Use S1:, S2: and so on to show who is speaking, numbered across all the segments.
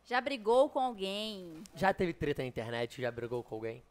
S1: Já brigou com alguém?
S2: Já teve treta na internet? Já brigou com alguém?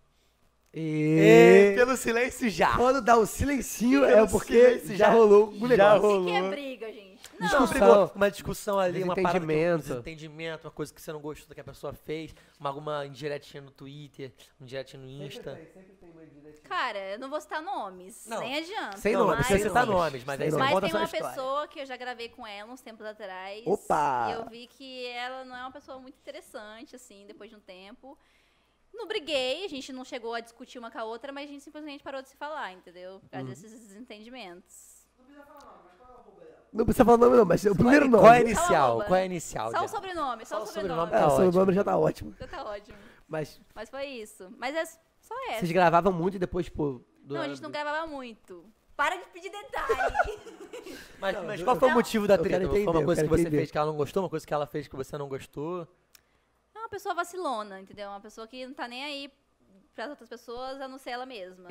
S3: Pelo silêncio já.
S4: Quando dá o silencinho
S3: Pelo
S4: é porque
S3: silêncio,
S4: já rolou um
S3: já
S4: negócio.
S3: rolou.
S1: O que é briga, gente? Não.
S4: Discussão.
S2: Uma discussão ali, uma parada,
S4: Desentendimento.
S2: desentendimento, uma coisa que você não gostou do que a pessoa fez, alguma indiretinha no Twitter, uma indiretinha no Insta.
S1: Cara, eu não vou citar nomes,
S2: Não.
S1: nem adianta.
S4: Sem
S2: Não,
S4: nome,
S2: não
S4: sem
S2: precisa citar
S4: nomes.
S2: nomes, mas
S4: Sem
S2: aí você
S4: nomes.
S1: Mas
S4: Conta
S1: tem
S4: sua
S1: uma
S4: história.
S1: pessoa que eu já gravei com ela uns tempos atrás.
S4: Opa!
S1: E eu vi que ela não é uma pessoa muito interessante, assim, depois de um tempo. Não briguei, a gente não chegou a discutir uma com a outra, mas a gente simplesmente parou de se falar, entendeu? Por causa desses desentendimentos.
S4: Não precisa falar nome não, mas o primeiro nome.
S2: Qual é a inicial?
S1: Arroba.
S2: Qual é a inicial?
S1: Só o
S2: dela?
S1: sobrenome, só o sobrenome.
S2: sobrenome
S4: É,
S2: tá
S4: o seu
S2: ótimo.
S4: nome já tá ótimo.
S1: Já tá ótimo.
S4: Mas
S1: Mas foi isso. Mas é só essa.
S4: vocês gravavam muito e depois, tipo...
S1: Não, a gente não gravava muito. Para de pedir detalhe.
S2: Mas qual foi o motivo da
S4: eu
S2: treta?
S4: quero
S2: Foi uma
S4: entender,
S2: coisa
S4: eu
S2: que
S4: quero
S2: você
S4: entender.
S2: fez que ela não gostou? Uma coisa que ela fez que você não gostou?
S1: É uma pessoa vacilona, entendeu? Uma pessoa que não tá nem aí pras outras pessoas, a não ser ela mesma.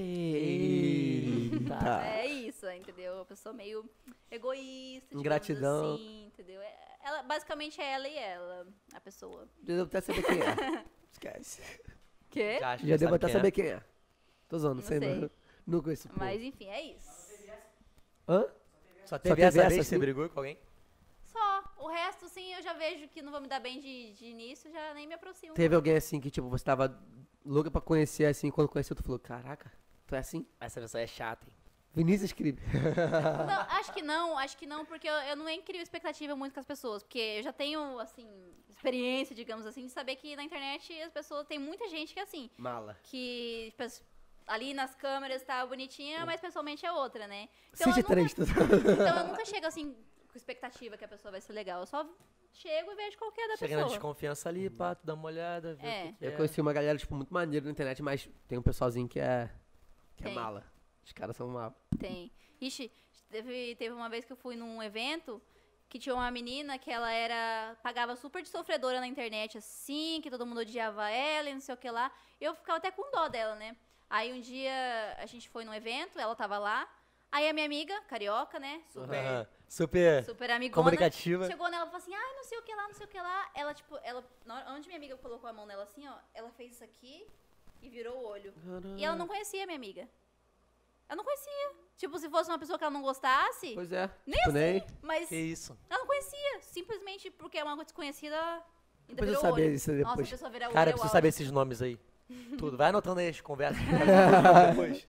S4: Eita.
S1: É isso, entendeu? Uma pessoa meio egoísta, digamos
S4: Ingratidão.
S1: assim, entendeu? Ela, basicamente é ela e ela, a pessoa.
S4: Já devo até saber quem é. Esquece.
S1: Quê?
S2: acho que
S4: Já devo
S2: sabe
S4: até
S2: quem é.
S4: saber quem é. Tô zoando,
S1: Não
S4: sei
S1: sei.
S4: não. Não conheço. Pô.
S1: Mas enfim, é isso.
S4: Hã?
S2: Só teve
S4: teve
S2: essa
S4: essa,
S2: vez que você
S4: sim?
S2: brigou com alguém?
S1: Só. O resto, sim, eu já vejo que não vou me dar bem de início, já nem me aproximo.
S4: Teve alguém assim que, tipo, você tava louca pra conhecer, assim, quando conheceu, tu falou, caraca, tu é assim?
S2: Essa pessoa é chata, hein?
S4: Vinícius escreve.
S1: Não, acho que não, porque eu não nem crio expectativa muito com as pessoas, porque eu já tenho, assim, experiência, digamos assim, de saber que na internet as pessoas, tem muita gente que, assim,
S4: Mala.
S1: que tipo, ali nas câmeras tá bonitinha, mas pessoalmente é outra, né? Então,
S4: Cite
S1: eu nunca,
S4: 3, tu
S1: então eu nunca chego, assim, com expectativa que a pessoa vai ser legal, eu só chego e vejo qualquer da
S2: Chega na
S1: pessoa.
S2: desconfiança ali, pá, tu dá uma olhada, vê
S1: É.
S2: o que que
S4: Eu
S2: é.
S4: conheci uma galera, tipo, muito maneira na internet, mas tem um pessoalzinho que é
S1: Tem.
S4: mala. Os caras são mala.
S1: Tem. Ixi, teve uma vez que eu fui num evento que tinha uma menina que ela pagava super de sofredora na internet, assim, que todo mundo odiava ela e não sei o que lá. Eu ficava até com dó dela, né? Aí um dia a gente foi num evento, ela tava lá, aí a minha amiga, carioca, né?
S2: Aham. Super
S1: Super amigona.
S2: comunicativa.
S1: Chegou nela e falou assim, não sei o que lá, não sei o que lá. Ela, tipo, onde minha amiga colocou a mão nela assim, ó, ela fez isso aqui e virou o olho. E ela não conhecia a minha amiga. Eu não conhecia. Tipo, se fosse uma pessoa que ela não gostasse,
S4: Pois é.
S1: nem
S4: tipo,
S1: assim,
S4: nem...
S1: mas
S2: Que isso?
S1: ela não conhecia. Simplesmente porque é uma desconhecida, ainda
S4: Depois eu
S1: virou
S4: saber
S1: olho.
S4: isso
S1: Nossa, a
S4: depois.
S1: pessoa virar o
S2: Cara,
S1: olho
S2: eu
S1: é
S2: preciso
S1: uau.
S2: saber esses nomes aí. Tudo. Vai anotando aí as conversas. Depois.